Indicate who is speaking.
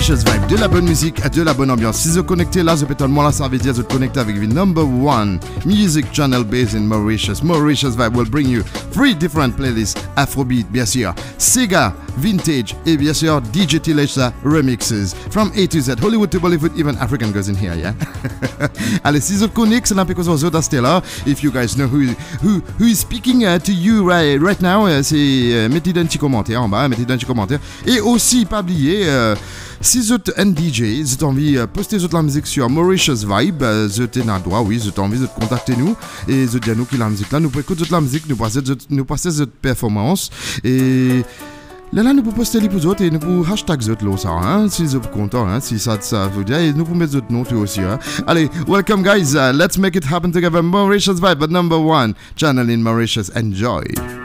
Speaker 1: Mauritius Vibe, de la bonne musique, de la bonne ambiance. Si vous connectez là, je peux tellement là, ça veut dire que vous connectez avec the number one music channel based in Mauritius. Mauritius Vibe will bring you 3 different playlists, Afrobeat, bien sûr, Sega, Vintage, et bien sûr, DJ Tilesha remixes. From A to Z, Hollywood to Bollywood, even African goes in here, yeah? Allez, si vous connectez, c'est because of Zoda là. If you guys know who is speaking to you right now, c'est mettez dans un petit commentaire en bas, mettez dans un petit commentaire. Et aussi, pas oublier, si vous êtes un DJ, vous avez envie de poster la musique sur Mauritius Vibe, vous êtes dans le droit, oui, vous avez envie de contacter nous et vous dire nous qui la musique là, nous pouvons écouter la musique, nous passer cette performance et là nous pouvons poster les pour autres et nous pouvons hashtag autres là, ça, hein, si vous êtes content, hein, si ça vous dit, et nous pouvons mettre d'autres noms aussi, hein. Allez, welcome guys, let's make it happen together, Mauritius Vibe, the number one channel in Mauritius, enjoy.